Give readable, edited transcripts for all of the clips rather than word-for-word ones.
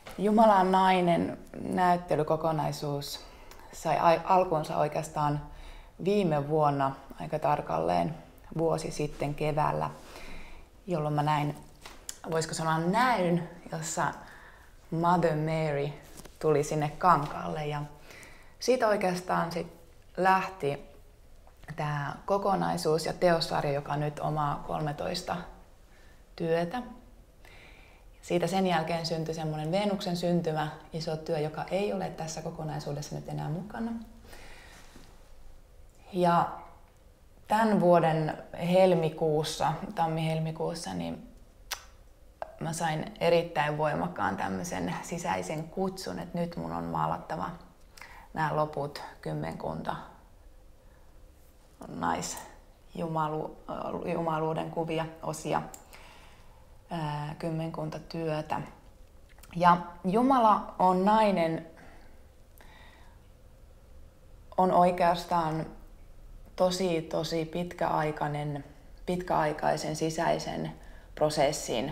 Jumalan nainen näyttelykokonaisuus sai alkunsa oikeastaan viime vuonna, aika tarkalleen vuosi sitten keväällä, jolloin mä näin, voisiko sanoa näyn, jossa Mother Mary tuli sinne kankaalle. Ja siitä oikeastaan sit lähti tämä kokonaisuus ja teossarja, joka nyt omaa 13 työtä. Siitä sen jälkeen syntyi semmoinen Venuksen syntymä, iso työ, joka ei ole tässä kokonaisuudessa nyt enää mukana. Ja tämän vuoden helmikuussa, tammi-helmikuussa, niin mä sain erittäin voimakkaan tämmöisen sisäisen kutsun, että nyt mun on maalattava nämä loput kymmenkunta naisjumaluuden kuvia, osia, kymmenkunta työtä. Ja Jumala on nainen, on oikeastaan tosi pitkäaikaisen sisäisen prosessin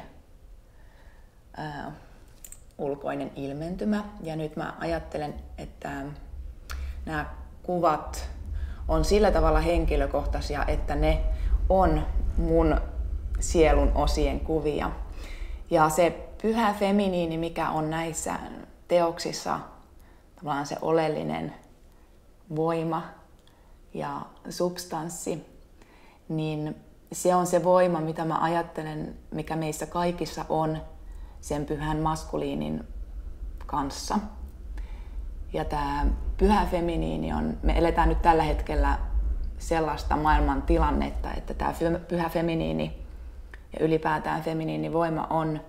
ulkoinen ilmentymä. Ja nyt mä ajattelen, että nämä kuvat on sillä tavalla henkilökohtaisia, että ne on mun sielun osien kuvia. Ja se pyhä feminiini, mikä on näissä teoksissa tavallaan se oleellinen voima ja substanssi, niin se on se voima, mitä mä ajattelen, mikä meissä kaikissa on sen pyhän maskuliinin kanssa. Ja tämä pyhä feminiini on, me eletään nyt tällä hetkellä sellaista maailman tilannetta, että tämä pyhä feminiini ja ylipäätään feminiinivoima on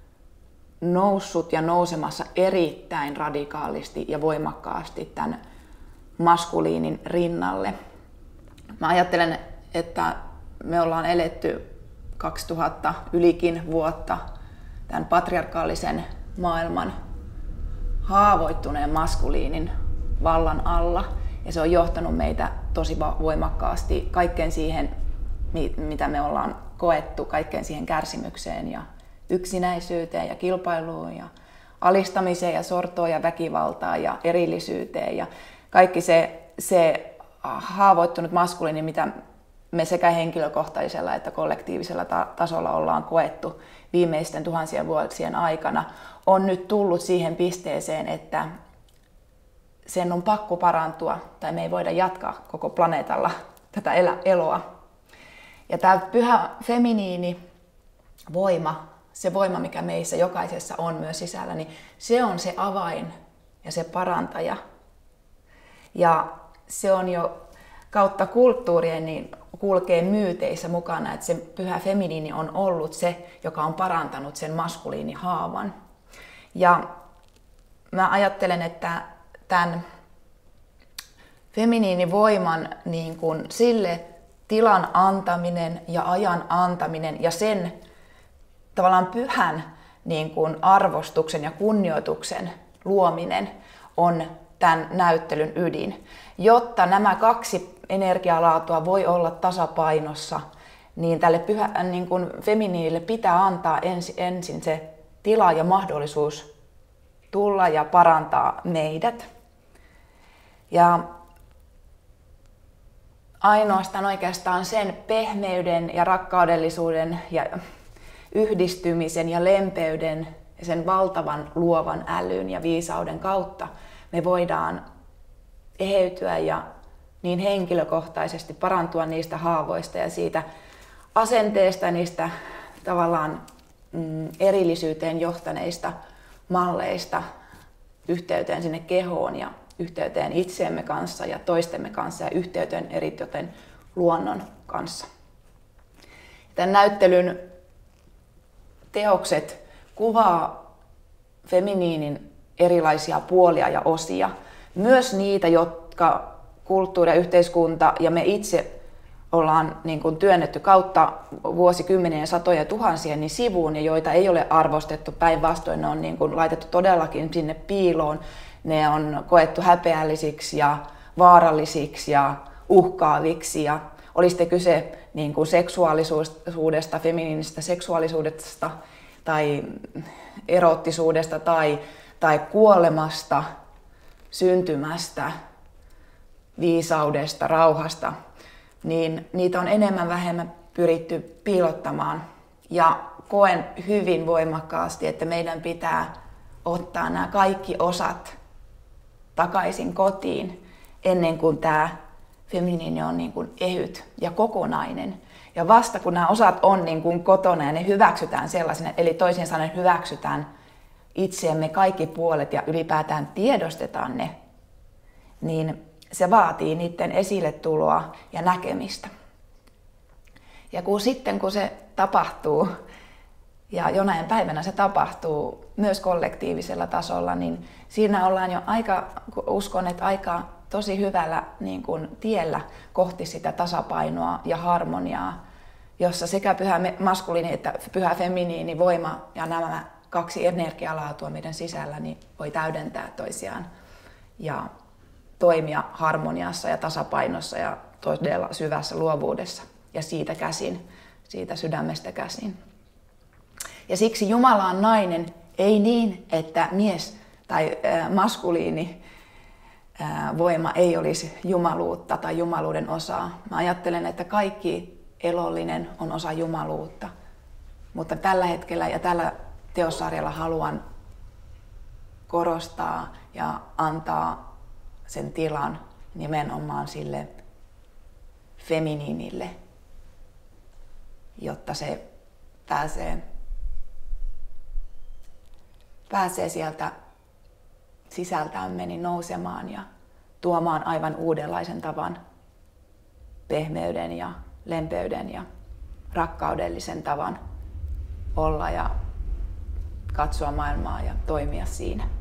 noussut ja nousemassa erittäin radikaalisti ja voimakkaasti tämän maskuliinin rinnalle. Mä ajattelen, että me ollaan eletty 2000 ylikin vuotta tämän patriarkaalisen maailman haavoittuneen maskuliinin vallan alla. Ja se on johtanut meitä tosi voimakkaasti kaikkeen siihen, mitä me ollaan koettu, kaikkeen siihen kärsimykseen ja yksinäisyyteen ja kilpailuun ja alistamiseen ja sortoon ja väkivaltaan ja erillisyyteen. Ja kaikki se haavoittunut maskuliini, mitä me sekä henkilökohtaisella että kollektiivisella tasolla ollaan koettu viimeisten tuhansien vuosien aikana, on nyt tullut siihen pisteeseen, että sen on pakko parantua tai me ei voida jatkaa koko planeetalla tätä eloa. Ja tämä pyhä feminiini voima, se voima mikä meissä jokaisessa on myös sisällä, niin se on se avain ja se parantaja. Ja se on jo kautta kulttuurien niin kulkee myyteissä mukana, että se pyhä feminiini on ollut se, joka on parantanut sen maskuliinihaavan. Ja mä ajattelen, että tämän feminiinivoiman niin kuin sille tilan antaminen ja ajan antaminen ja sen tavallaan pyhän niin kuin arvostuksen ja kunnioituksen luominen on tämän näyttelyn ydin. Jotta nämä kaksi energialaatua voi olla tasapainossa, niin tälle niin kuin feminiinille pitää antaa ensin se tila ja mahdollisuus tulla ja parantaa meidät. Ja ainoastaan oikeastaan sen pehmeyden ja rakkaudellisuuden ja yhdistymisen ja lempeyden ja sen valtavan luovan älyn ja viisauden kautta me voidaan eheytyä ja niin henkilökohtaisesti parantua niistä haavoista ja siitä asenteesta, niistä tavallaan erillisyyteen johtaneista malleista yhteyteen sinne kehoon ja yhteyteen itseemme kanssa ja toistemme kanssa ja yhteyteen eritoten luonnon kanssa. Tämän näyttelyn teokset kuvaa feminiinin erilaisia puolia ja osia, myös niitä, jotka kulttuuri ja yhteiskunta ja me itse ollaan niin kuin työnnetty kautta vuosikymmenien satoja tuhansien niin sivuun ja joita ei ole arvostettu, päinvastoin ne on niin kuin laitettu todellakin sinne piiloon. Ne on koettu häpeällisiksi ja vaarallisiksi ja uhkaaviksi. Ja oli sitten kyse niin kuin seksuaalisuudesta, feminiinisestä seksuaalisuudesta tai eroottisuudesta tai kuolemasta, syntymästä, viisaudesta, rauhasta, niin niitä on enemmän vähemmän pyritty piilottamaan. Ja koen hyvin voimakkaasti, että meidän pitää ottaa nämä kaikki osat takaisin kotiin ennen kuin tämä feminiini on niin kuin ehyt ja kokonainen. Ja vasta kun nämä osat on niin kuin kotona ja ne hyväksytään sellaisena, eli toisin sanoen hyväksytään itseemme kaikki puolet ja ylipäätään tiedostetaan ne, niin se vaatii niiden esille tuloa ja näkemistä. Ja kun se tapahtuu, ja jonain päivänä se tapahtuu myös kollektiivisella tasolla, niin siinä ollaan jo uskon, että aika tosi hyvällä niin kuin tiellä kohti sitä tasapainoa ja harmoniaa, jossa sekä pyhä maskuliini että pyhä feminiini voima ja nämä kaksi energialaatua meidän sisällä niin voi täydentää toisiaan ja toimia harmoniassa ja tasapainossa ja todella syvässä luovuudessa ja siitä käsin, siitä sydämestä käsin. Ja siksi Jumala on nainen, ei niin, että mies tai maskuliini voima ei olisi jumaluutta tai jumaluuden osaa. Mä ajattelen, että kaikki elollinen on osa jumaluutta. Mutta tällä hetkellä ja tällä teossarjalla haluan korostaa ja antaa sen tilan nimenomaan sille feminiinille, jotta se pääsee sieltä sisältämme niin nousemaan ja tuomaan aivan uudenlaisen tavan pehmeyden ja lempeyden ja rakkaudellisen tavan olla ja katsoa maailmaa ja toimia siinä.